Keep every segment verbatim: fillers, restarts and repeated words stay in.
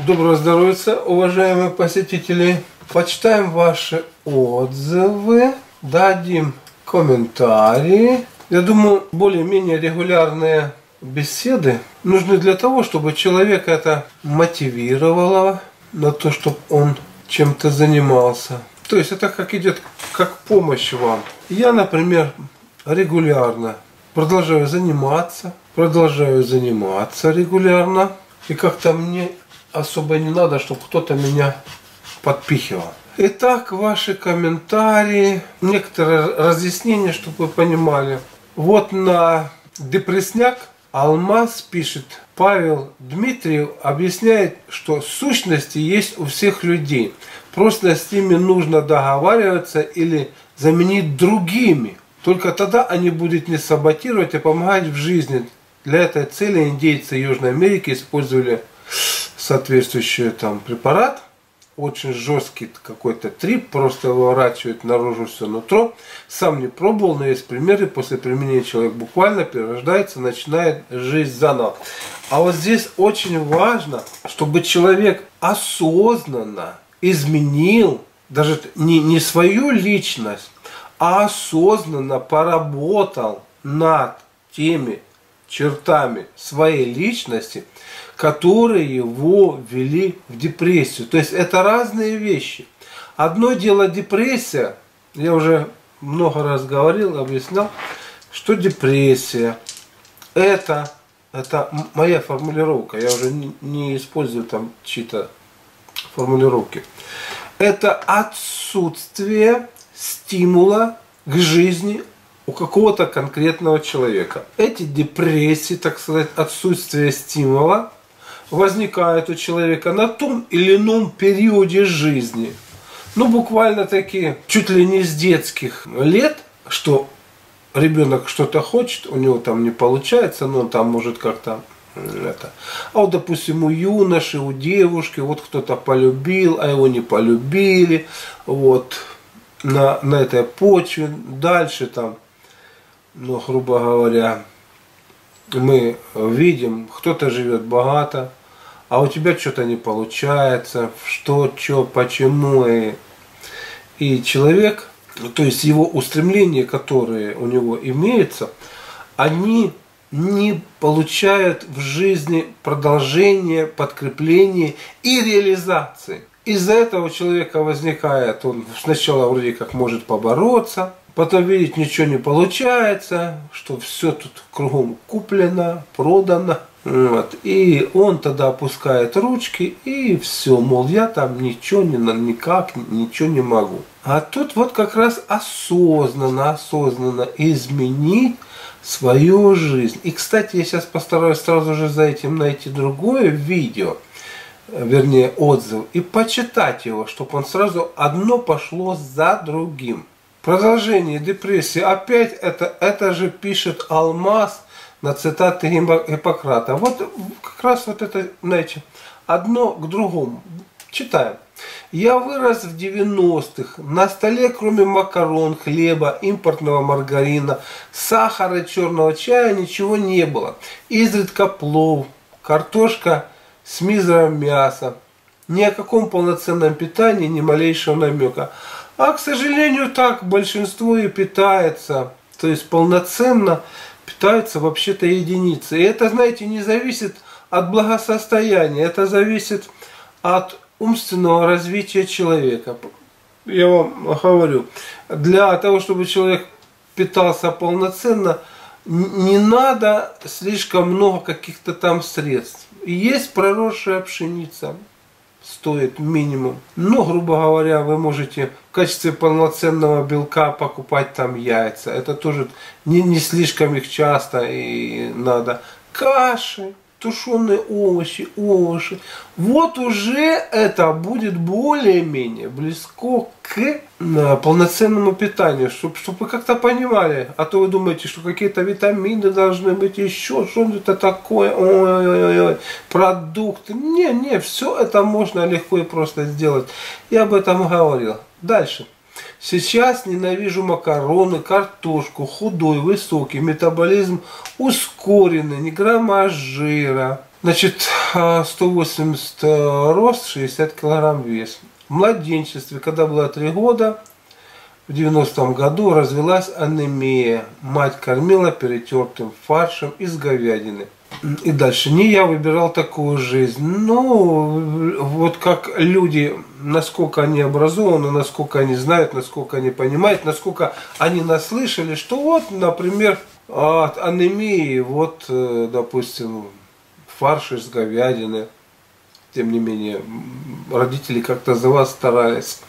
Доброго здоровья, уважаемые посетители. Почитаем ваши отзывы, дадим комментарии. Я думаю, более-менее регулярные беседы нужны для того, чтобы человека это мотивировало на то, чтобы он чем-то занимался. То есть это как идет, как помощь вам. Я, например, регулярно продолжаю заниматься, продолжаю заниматься регулярно. И как-то мне особо не надо, чтобы кто-то меня подпихивал. Итак, ваши комментарии, некоторые разъяснения, чтобы вы понимали. Вот на депрессняк Алмаз пишет: Павел Дмитриев объясняет, что сущности есть у всех людей. Просто с ними нужно договариваться или заменить другими. Только тогда они будут не саботировать, а помогать в жизни. Для этой цели индейцы Южной Америки использовали соответствующий там препарат. Очень жесткий какой-то трип, просто выворачивает наружу все нутро. Сам не пробовал, но есть примеры. После применения человек буквально перерождается, начинает жизнь заново. А вот здесь очень важно, чтобы человек осознанно изменил даже не, не свою личность, а осознанно поработал над теми чертами своей личности, которые его ввели в депрессию. То есть это разные вещи. Одно дело депрессия, я уже много раз говорил, объяснял, что депрессия это, это моя формулировка, я уже не, не использую там чьи-то формулировки. Это отсутствие стимула к жизни у какого-то конкретного человека. Эти депрессии, так сказать, отсутствие стимула возникают у человека на том или ином периоде жизни. Ну, буквально такие, чуть ли не с детских лет, что ребенок что-то хочет, у него там не получается, но он там может как-то это. А вот, допустим, у юноши, у девушки, вот кто-то полюбил, а его не полюбили, вот, на, на этой почве, дальше там, ну, грубо говоря, мы видим, кто-то живет богато, а у тебя что-то не получается, что, что, почему. И, и человек, то есть его устремления, которые у него имеются, они не получают в жизни продолжения, подкрепления и реализации. Из-за этого у человека возникает, он сначала вроде как может побороться, потом видит, ничего не получается, что все тут кругом куплено, продано. Вот. И он тогда опускает ручки и все, мол, я там ничего не, никак, ничего не могу. А тут вот как раз осознанно, осознанно изменить свою жизнь. И, кстати, я сейчас постараюсь сразу же за этим найти другое видео, вернее отзыв, и почитать его, чтобы он сразу одно пошло за другим. Продолжение депрессии. Опять это, это же пишет Алмаз на цитаты Гиппократа. Вот как раз вот это, знаете, одно к другому. Читаем. Я вырос в девяностых. На столе, кроме макарон, хлеба, импортного маргарина, сахара, черного чая, ничего не было. Изредка плов, картошка с мизером мяса. Ни о каком полноценном питании, ни малейшего намека. А, к сожалению, так большинство и питается. То есть полноценно питаются вообще-то единицы. И это, знаете, не зависит от благосостояния. Это зависит от умственного развития человека. Я вам говорю, для того, чтобы человек питался полноценно, не надо слишком много каких-то там средств. Есть проросшая пшеница. Стоит минимум. Но, грубо говоря, вы можете в качестве полноценного белка покупать там яйца. Это тоже не, не слишком их часто и надо. Каши, тушеные овощи, овощи. Вот уже это будет более-менее близко к полноценному питанию, чтобы, чтобы вы как-то понимали. А то вы думаете, что какие-то витамины должны быть еще, что это такое, ой-ой-ой, продукты. Не, не, все это можно легко и просто сделать. Я об этом говорил. Дальше. Сейчас ненавижу макароны, картошку, худой, высокий, метаболизм ускоренный, ни грамма жира. Значит, сто восемьдесят рост, шестьдесят килограмм вес. В младенчестве, когда было три года, в девяностом году развилась анемия. Мать кормила перетертым фаршем из говядины. И дальше. Не я выбирал такую жизнь. Ну, вот как люди, насколько они образованы, насколько они знают, насколько они понимают, насколько они наслышали, что вот, например, от анемии, вот, допустим, фарш из говядины. Тем не менее, родители как-то за вас старались.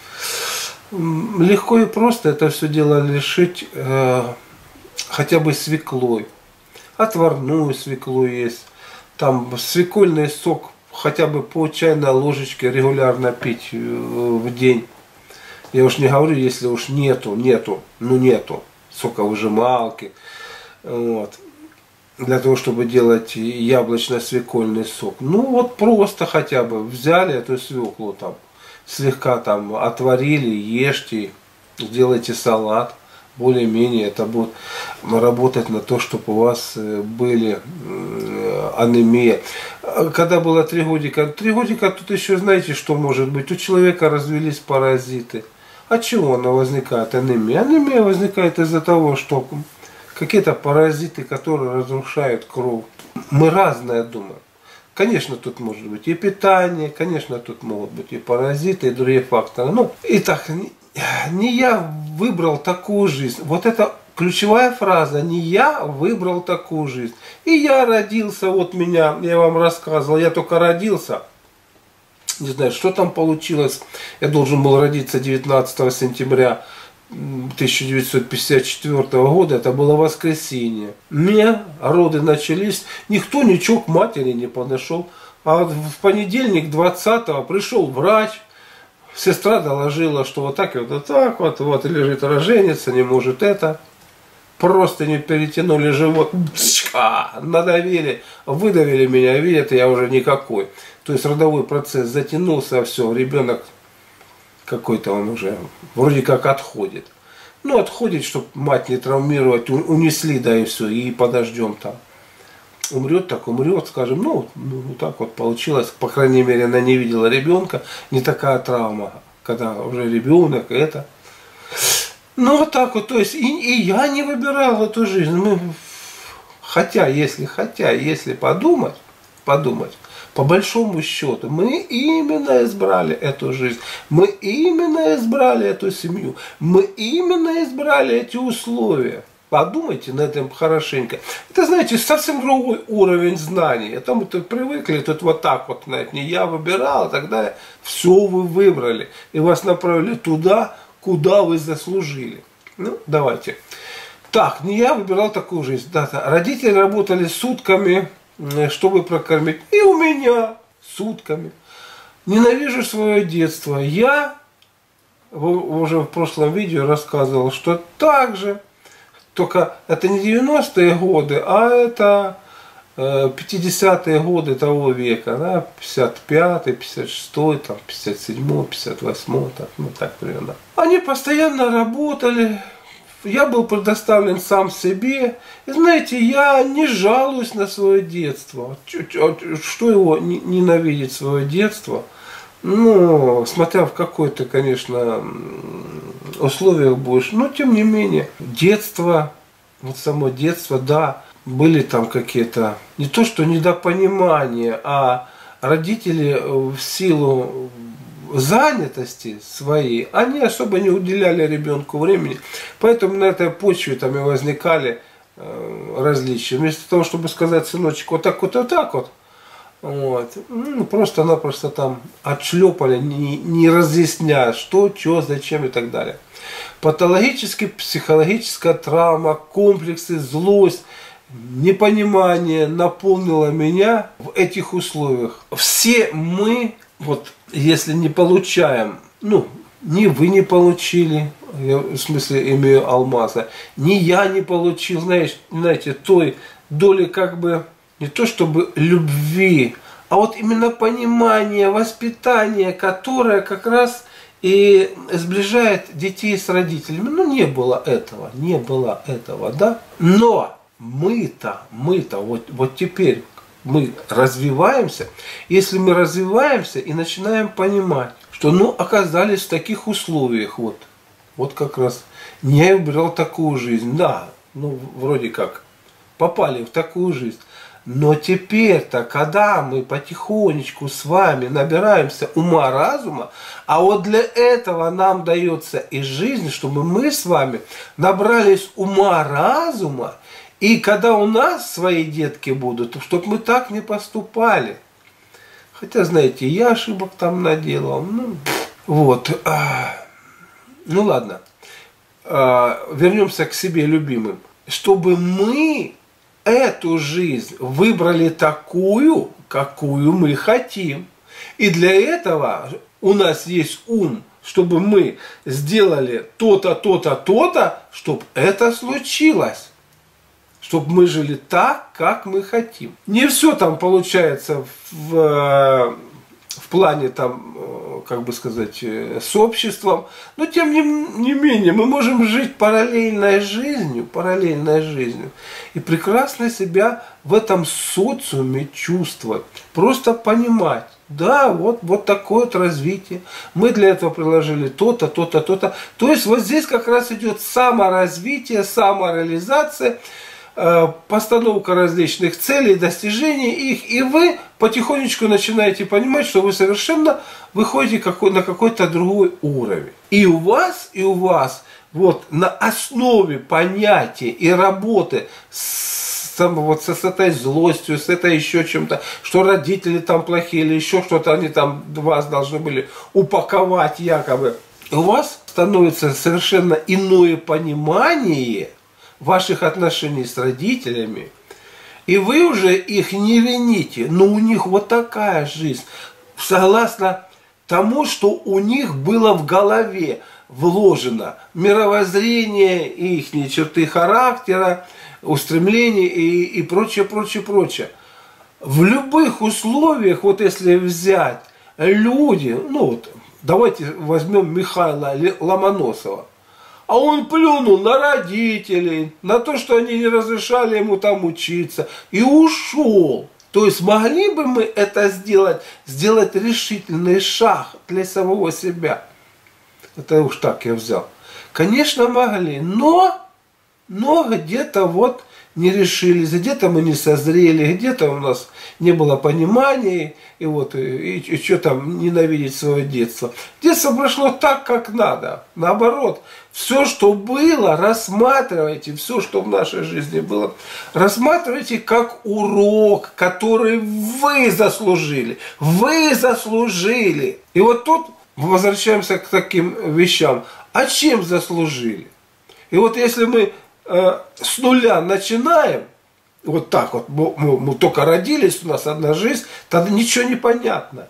Легко и просто это все дело лишить э, хотя бы свеклой. Отварную свеклу есть. Там свекольный сок хотя бы по чайной ложечке регулярно пить в день. Я уж не говорю, если уж нету, нету, ну нету соковыжималки. Вот. Для того, чтобы делать яблочно-свекольный сок. Ну вот просто хотя бы взяли эту свеклу там. Слегка там отварили, ешьте, сделайте салат. Более-менее это будет работать на то, чтобы у вас были анемия. Когда было три годика, три годика, тут еще знаете, что может быть? У человека развились паразиты. От чего она возникает, анемия? Анемия возникает из-за того, что какие-то паразиты, которые разрушают кровь. Мы разное думаем. Конечно, тут может быть и питание, конечно, тут могут быть и паразиты, и другие факторы. Ну, итак, не я выбрал такую жизнь. Вот это ключевая фраза. Не я выбрал такую жизнь. И я родился, вот меня, я вам рассказывал, я только родился. Не знаю, что там получилось. Я должен был родиться девятнадцатого сентября тысяча девятьсот пятьдесят четвёртого года, это было воскресенье. Мне роды начались, никто ничего к матери не подошел. А в понедельник двадцатого пришел врач, сестра доложила, что вот так вот, вот так вот, вот лежит роженица, не может это. Просто не перетянули живот, надавили, выдавили меня, видят, я уже никакой. То есть родовой процесс затянулся, все, ребенок какой-то он уже вроде как отходит. Ну, отходит, чтобы мать не травмировать, унесли, да и все, и подождем там. Умрет, так умрет, скажем, ну, ну, так вот получилось, по крайней мере, она не видела ребенка, не такая травма, когда уже ребенок, это. Ну, вот так вот, то есть, и, и я не выбирал эту жизнь. Мы, хотя, если, хотя, если подумать, подумать, по большому счету, мы именно избрали эту жизнь, мы именно избрали эту семью, мы именно избрали эти условия. Подумайте на этом хорошенько. Это, знаете, совсем другой уровень знаний. Это мы тут привыкли, тут вот так вот, знаете, не я выбирал, а тогда все вы выбрали. И вас направили туда, куда вы заслужили. Ну, давайте. Так, не я выбирал такую жизнь. Да, да. Родители работали сутками, чтобы прокормить. И у меня сутками. Ненавижу свое детство. Я уже в прошлом видео рассказывал, что так же, только это не девяностые годы, а это пятидесятые годы того века, да, пятьдесят пятый, пятьдесят шестой, там, пятьдесят седьмой, пятьдесят восьмой, так, ну так примерно. Они постоянно работали, я был предоставлен сам себе. И знаете, я не жалуюсь на свое детство. Что его ненавидеть, свое детство? Ну, смотря в какой-то, конечно, условиях будешь. Но, тем не менее, детство, вот само детство, да, были там какие-то, не то что недопонимания, а родители в силу занятости своей, они особо не уделяли ребенку времени. Поэтому на этой почве там и возникали э, различия. Вместо того, чтобы сказать, сыночек, вот так вот, вот так вот, вот, ну, просто-напросто там отшлепали, не, не разъясняя, что, что, зачем и так далее. Патологическая психологическая травма, комплексы, злость, непонимание наполнило меня в этих условиях. Все мы, вот, если не получаем, ну, ни вы не получили, я в смысле имею алмаза, ни я не получил, знаете, знаете, той доли как бы, не то чтобы любви, а вот именно понимание, воспитание, которое как раз и сближает детей с родителями. Ну, не было этого, не было этого, да. Но мы-то, мы-то, вот, вот теперь, Мы развиваемся. Если мы развиваемся и начинаем понимать, что ну оказались в таких условиях, вот, вот как раз не выбрал такую жизнь, да, ну вроде как попали в такую жизнь. Но теперь-то, когда мы потихонечку с вами набираемся ума-разума, а вот для этого нам дается и жизнь, чтобы мы с вами набрались ума-разума, и когда у нас свои детки будут, чтобы мы так не поступали. Хотя, знаете, я ошибок там наделал. Ну, вот. Ну ладно. Вернемся к себе любимым. Чтобы мы эту жизнь выбрали такую, какую мы хотим. И для этого у нас есть ум, чтобы мы сделали то-то, то-то, то-то, чтобы это случилось. Чтобы мы жили так, как мы хотим. Не все там получается в, в плане, там, как бы сказать, с обществом, но тем не, не менее мы можем жить параллельной жизнью, параллельной жизнью и прекрасно себя в этом социуме чувствовать, просто понимать. Да, вот, вот такое вот развитие. Мы для этого приложили то-то, то-то, то-то. То есть вот здесь как раз идет саморазвитие, самореализация, постановка различных целей, достижения их, и вы потихонечку начинаете понимать, что вы совершенно выходите на какой-то другой уровень. И у вас, и у вас вот на основе понятия и работы с, там, вот, с этой злостью, с этой еще чем-то, что родители там плохие или еще что-то, они там вас должны были упаковать якобы, у вас становится совершенно иное понимание ваших отношений с родителями, и вы уже их не вините, но у них вот такая жизнь, согласно тому, что у них было в голове вложено, мировоззрение, их черты характера, устремления и, и прочее, прочее, прочее. В любых условиях, вот если взять люди, ну вот, давайте возьмем Михаила Ломоносова, а он плюнул на родителей, на то, что они не разрешали ему там учиться, и ушел. То есть могли бы мы это сделать, сделать решительный шаг для самого себя? Это уж так я взял. Конечно, могли, но, но где-то вот не решились, где-то мы не созрели, где-то у нас не было понимания, и вот, и, и, и что там ненавидеть свое детство. Детство прошло так, как надо. Наоборот, все, что было, рассматривайте, все, что в нашей жизни было, рассматривайте как урок, который вы заслужили. Вы заслужили. И вот тут возвращаемся к таким вещам. А чем заслужили? И вот если мы э, с нуля начинаем, вот так вот, мы, мы только родились, у нас одна жизнь, тогда ничего не понятно.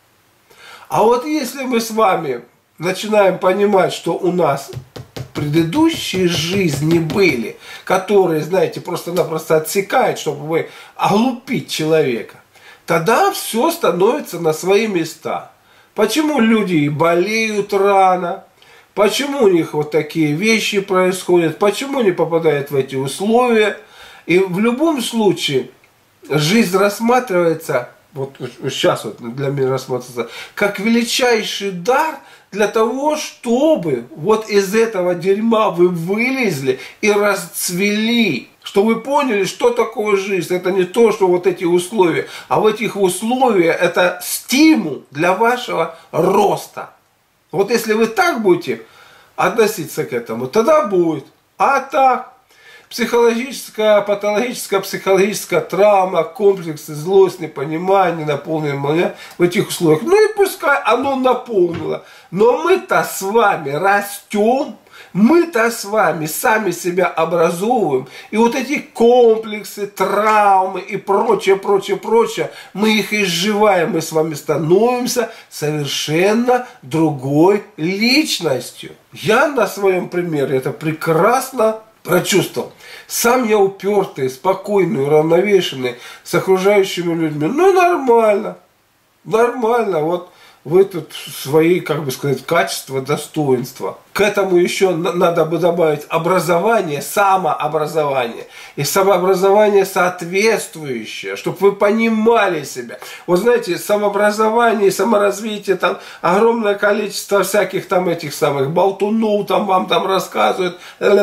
А вот если мы с вами начинаем понимать, что у нас предыдущие жизни были, которые, знаете, просто-напросто отсекают, чтобы вы оглупить человека, тогда все становится на свои места. Почему люди болеют рано? Почему у них вот такие вещи происходят? Почему они попадают в эти условия? И в любом случае жизнь рассматривается, вот сейчас вот для меня рассматривается, как величайший дар для того, чтобы вот из этого дерьма вы вылезли и расцвели. Что вы поняли, что такое жизнь. Это не то, что вот эти условия, а в этих условиях это стимул для вашего роста. Вот если вы так будете относиться к этому, тогда будет. А так, психологическая, патологическая, психологическая травма, комплексы, злость, непонимание, наполненное в этих условиях. Ну и пускай оно наполнило. Но мы-то с вами растем, мы-то с вами сами себя образовываем. И вот эти комплексы, травмы и прочее, прочее, прочее, мы их изживаем, мы с вами становимся совершенно другой личностью. Я на своем примере это прекрасно прочувствовал. Сам я упертый, спокойный, уравновешенный, с окружающими людьми. Ну, нормально. Нормально. Вот вы тут свои, как бы сказать, качества, достоинства. К этому еще надо бы добавить образование, самообразование. И самообразование соответствующее, чтобы вы понимали себя. Вот знаете, самообразование и саморазвитие, там огромное количество всяких там этих самых болтунов, там вам там рассказывают.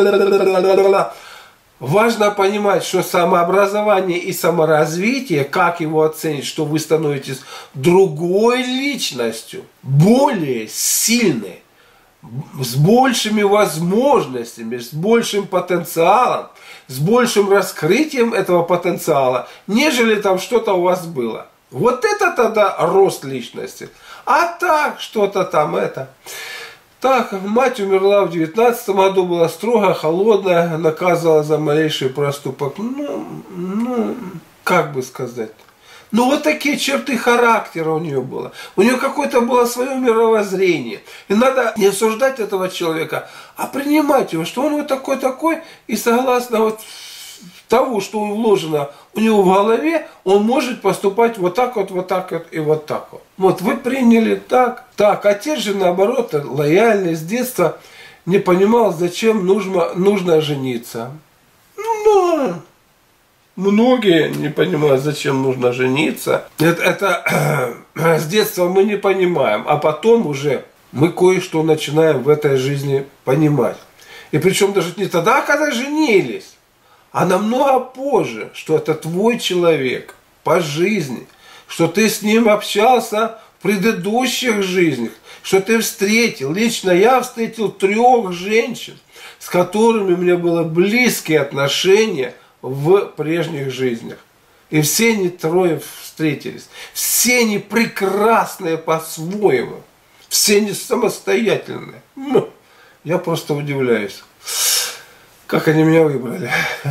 Важно понимать, что самообразование и саморазвитие, как его оценить, что вы становитесь другой личностью, более сильной, с большими возможностями, с большим потенциалом, с большим раскрытием этого потенциала, нежели там что-то у вас было. Вот это тогда рост личности. А так, что-то там это... Так, мать умерла в девятнадцатом году, была строгая, холодная, наказывала за малейший проступок. Ну, ну, как бы сказать. Ну, вот такие черты характера у нее было. У нее какое-то было свое мировоззрение. И надо не осуждать этого человека, а принимать его, что он вот такой-такой, и согласно вот того, что вложено у него в голове, он может поступать вот так вот, вот так вот и вот так вот. Вот вы приняли так, так. Отец же наоборот, лояльный с детства, не понимал, зачем нужно, нужно жениться. Ну, многие не понимают, зачем нужно жениться. Это, это с детства мы не понимаем, а потом уже мы кое-что начинаем в этой жизни понимать. И причем даже не тогда, когда женились, а намного позже, что это твой человек по жизни, что ты с ним общался в предыдущих жизнях, что ты встретил. Лично я встретил трех женщин, с которыми у меня были близкие отношения в прежних жизнях. И все они трое встретились. Все они прекрасные по-своему. Все они самостоятельные. Я просто удивляюсь. Как они меня выбрали.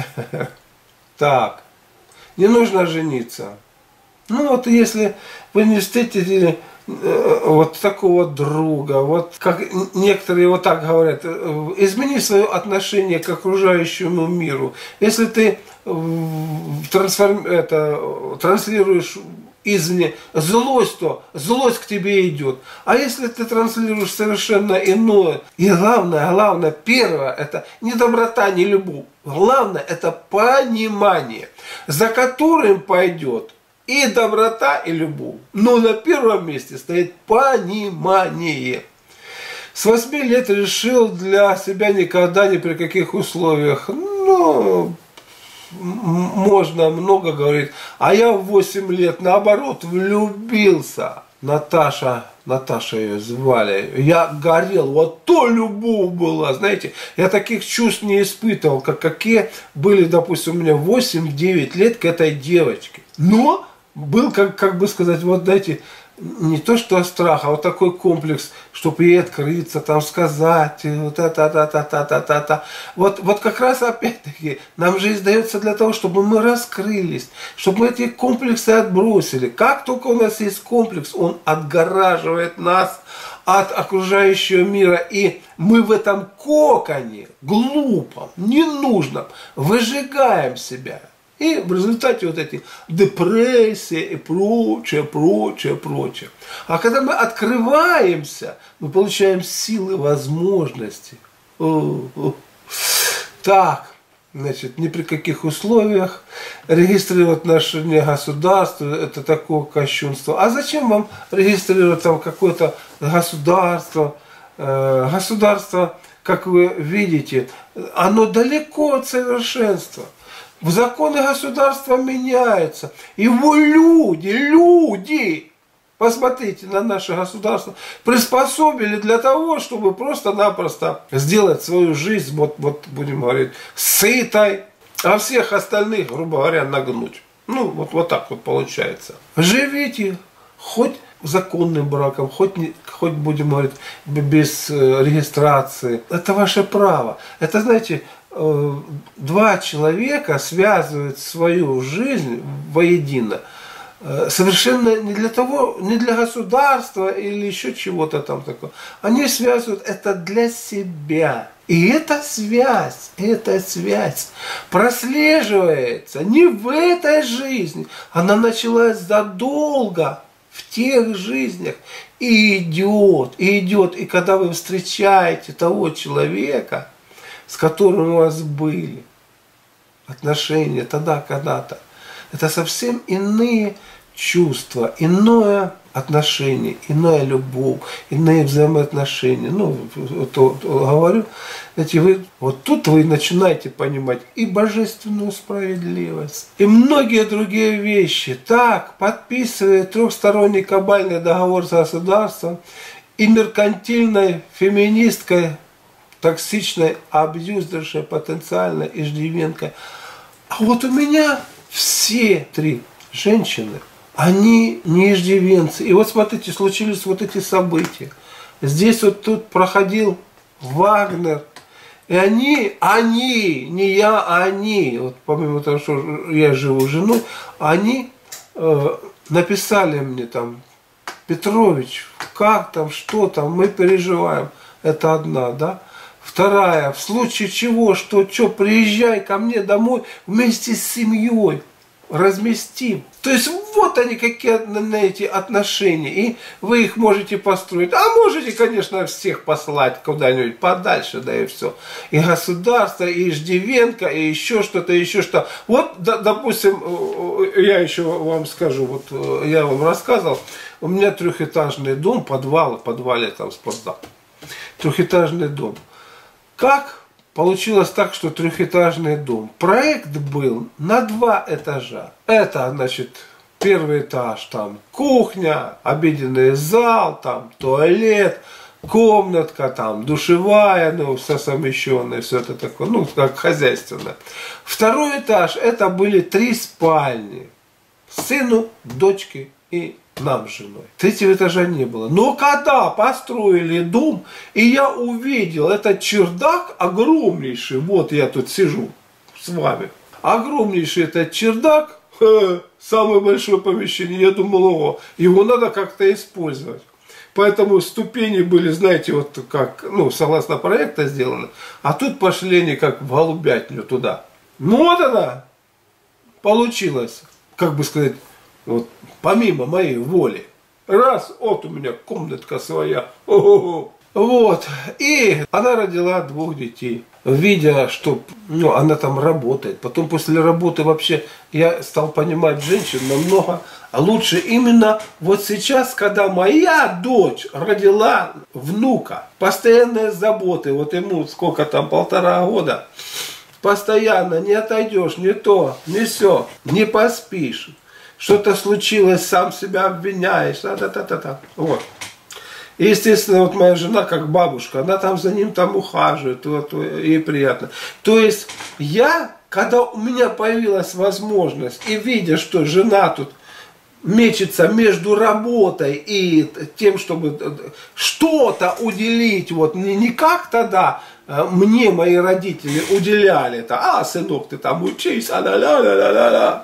Так. Не нужно жениться. Ну вот если вы не встретите э, вот такого друга, вот как некоторые вот так говорят, измени свое отношение к окружающему миру. Если ты трансформ, это, транслируешь извне злость, то злость к тебе идет. А если ты транслируешь совершенно иное, и главное, главное, первое, это не доброта, не любовь. Главное, это понимание, за которым пойдет и доброта, и любовь. Но на первом месте стоит понимание. С восьми лет решил для себя никогда, ни при каких условиях, ну... Можно много говорить. А я в восемь лет, наоборот, влюбился. Наташа, Наташа ее звали. Я горел. Вот то любовь была. Знаете, я таких чувств не испытывал, как какие были, допустим, у меня восемь-девять лет к этой девочке. Но был, как, как бы сказать, вот знаете, не то что страх, а вот такой комплекс, чтобы ей открыться, там сказать, вот это, та, та, та, та, та, та. Вот, вот как раз опять-таки нам жизнь дается для того, чтобы мы раскрылись, чтобы мы эти комплексы отбросили. Как только у нас есть комплекс, он отгораживает нас от окружающего мира, и мы в этом коконе глупом, ненужном выжигаем себя. И в результате вот эти депрессии и прочее, прочее, прочее. А когда мы открываемся, мы получаем силы, возможности. О, о. Так, значит, ни при каких условиях регистрировать отношения государства, это такое кощунство. А зачем вам регистрировать там какое-то государство? Государство, как вы видите, оно далеко от совершенства. Законы государства меняются. Его люди, люди, посмотрите на наше государство, приспособили для того, чтобы просто-напросто сделать свою жизнь, вот, вот будем говорить, сытой, а всех остальных, грубо говоря, нагнуть. Ну, вот, вот так вот получается. Живите хоть законным браком, хоть, не, хоть будем говорить, без регистрации. Это ваше право. Это, знаете, два человека связывают свою жизнь воедино совершенно не для того, не для государства или еще чего-то там такого. Они связывают это для себя. И эта связь, эта связь прослеживается не в этой жизни. Она началась задолго в тех жизнях и идет, и идет. И когда вы встречаете того человека, с которым у вас были отношения тогда, когда-то, это совсем иные чувства, иное отношение, иная любовь, иные взаимоотношения. Ну, вот, вот, говорю, эти вы, вот тут вы начинаете понимать и божественную справедливость, и многие другие вещи. Так, подписывая трехсторонний кабальный договор с государством и меркантильной феминисткой, токсичной абьюзершей, потенциальной иждивенкой. А вот у меня все три женщины, они не иждивенцы. И вот смотрите, случились вот эти события. Здесь вот тут проходил Вагнер. И они, они, не я, а они, вот помимо того, что я живу с женой, они э, написали мне там: Петрович, как там, что там, мы переживаем. Это одна, да? Вторая, в случае чего, что, что, приезжай ко мне домой вместе с семьей, разместим. То есть вот они какие на эти отношения, и вы их можете построить. А можете, конечно, всех послать куда-нибудь подальше, да и все. И государство, и иждивенка, и еще что-то, еще что. Вот, да, допустим, я еще вам скажу, вот я вам рассказывал, у меня трехэтажный дом, подвал, в подвале там спортзал. Трехэтажный дом. Как получилось так, что трехэтажный дом? Проект был на два этажа. Это, значит, первый этаж, там кухня, обеденный зал, там туалет, комнатка, там душевая, ну, все совмещенное, все это такое, ну, как хозяйственное. Второй этаж, это были три спальни. Сыну, дочке и нам с женой. Третьего этажа не было. Но когда построили дом, и я увидел этот чердак огромнейший, вот я тут сижу с вами, огромнейший этот чердак, ха, самое большое помещение, я думал, о, его надо как-то использовать. Поэтому ступени были, знаете, вот как, ну, согласно проекта сделаны, а тут пошли они как в голубятню туда. Ну вот она получилась, как бы сказать, вот, помимо моей воли. Раз, вот у меня комнатка своя. О-о-о. Вот. И она родила двух детей. Видя, что, ну, она там работает. Потом после работы вообще я стал понимать женщин намного лучше. Именно вот сейчас, когда моя дочь родила внука. Постоянные заботы. Вот ему сколько там, полтора года. Постоянно не отойдешь, не то, не все. Не поспишь. Что-то случилось, сам себя обвиняешь, та-та-та-та-та. Вот. И, естественно, вот моя жена, как бабушка, она там за ним там ухаживает, вот, ей приятно. То есть я, когда у меня появилась возможность, и видя, что жена тут мечется между работой и тем, чтобы что-то уделить, вот не, не как тогда мне мои родители уделяли это, а, сынок, ты там учись, а-ля-ля-ля-ля-ля.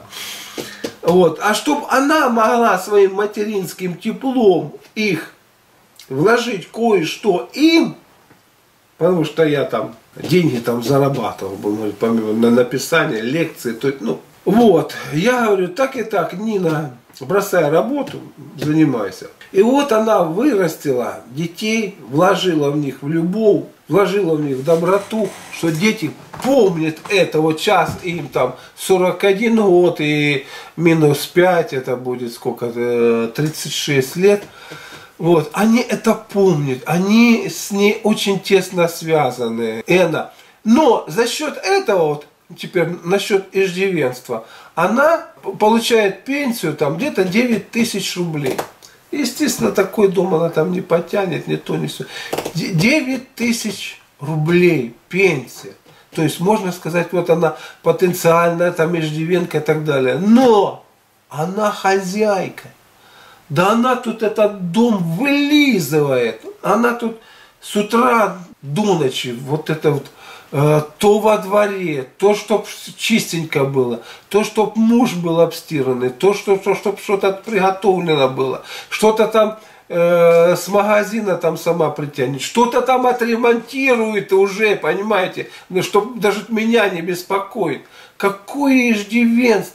Вот. А чтобы она могла своим материнским теплом их вложить кое-что им, потому что я там деньги там зарабатывал, помимо на написание лекции, то, ну, вот, я говорю, так и так, Нина, бросай работу, занимайся. И вот она вырастила детей, вложила в них в любовь, вложила в них в доброту, что дети помнят это. Вот сейчас им там сорок один год и минус пять, это будет сколько, тридцать шесть лет. Вот, они это помнят, они с ней очень тесно связаны. Эна. Но за счет этого, вот теперь насчет иждивенства, она получает пенсию там где-то девять тысяч рублей. Естественно, такой дом она там не потянет, ни то, ни все. девять тысяч рублей пенсия. То есть, можно сказать, вот она потенциальная там иждивенка и так далее. Но она хозяйка. Да она тут этот дом вылизывает. Она тут с утра до ночи вот это вот э, то во дворе, то, чтоб чистенько было, то, чтоб муж был обстиранный, то, что, то чтобы что-то приготовлено было, что-то там э, с магазина там сама притянет, что-то там отремонтирует уже, понимаете, чтобы даже меня не беспокоит. Какое иждивенство!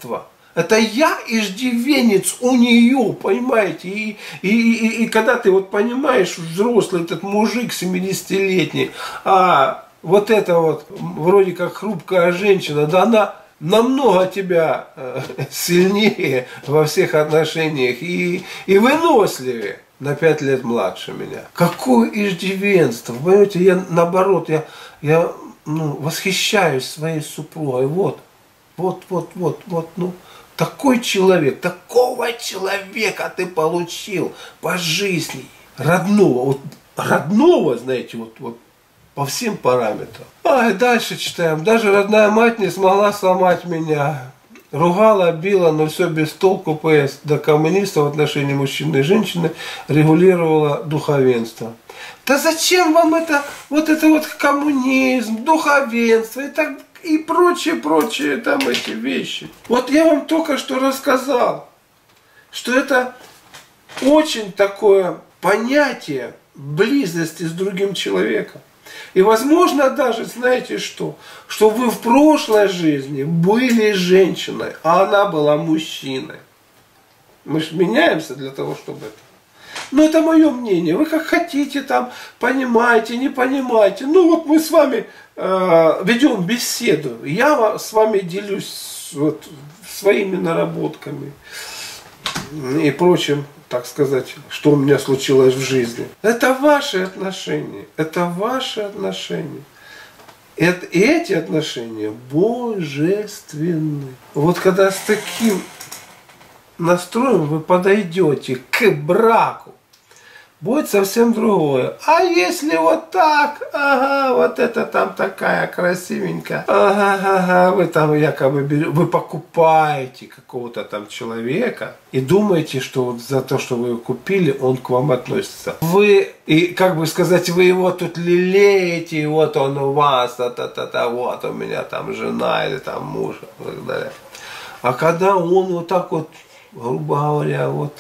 Это я иждивенец у нее, понимаете? И, и, и, и когда ты вот понимаешь, взрослый этот мужик семидесятилетний, а вот эта вот вроде как хрупкая женщина, да она намного тебя сильнее во всех отношениях и, и выносливее. На пять лет младше меня. Какое иждивенство. Понимаете, я наоборот, я, я ну, восхищаюсь своей супругой. Вот, вот, вот, вот, вот, ну. Такой человек, такого человека ты получил по жизни. Родного, вот родного, знаете, вот, вот по всем параметрам. А и дальше читаем. Даже родная мать не смогла сломать меня. Ругала, била, но все без толку. ПС до коммунистов в отношении мужчины и женщины регулировала духовенство. Да зачем вам это, вот это вот коммунизм, духовенство и так и прочие, прочие там эти вещи. Вот я вам только что рассказал, что это очень такое понятие близости с другим человеком. И возможно даже, знаете что, что вы в прошлой жизни были женщиной, а она была мужчиной. Мы же меняемся для того, чтобы это. Но это мое мнение. Вы как хотите там, понимаете, не понимаете. Ну вот мы с вами э, ведем беседу. Я с вами делюсь вот, своими наработками и прочим, так сказать, что у меня случилось в жизни. Это ваши отношения. Это ваши отношения. И эти отношения божественны. Вот когда с таким настроем вы подойдете к браку, будет совсем другое. А если вот так, ага, вот это там такая красивенькая, ага, ага, вы там якобы берете, вы покупаете какого-то там человека и думаете, что вот за то, что вы его купили, он к вам относится. Вы, и как бы сказать, вы его тут лелеете, и вот он у вас, та-та-та-та, вот у меня там жена или там муж, и так далее. А когда он вот так вот, грубо говоря, вот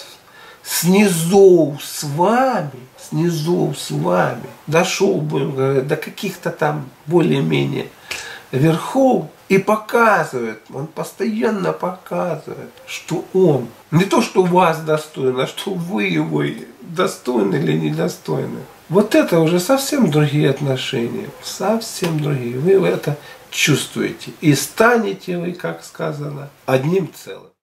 снизу с вами, снизу с вами, дошел, будем говорить, до каких-то там более-менее верхов и показывает, он постоянно показывает, что он, не то, что вас достоин, а что вы его достойны или недостойны. Вот это уже совсем другие отношения, совсем другие. Вы это чувствуете и станете вы, как сказано, одним целым.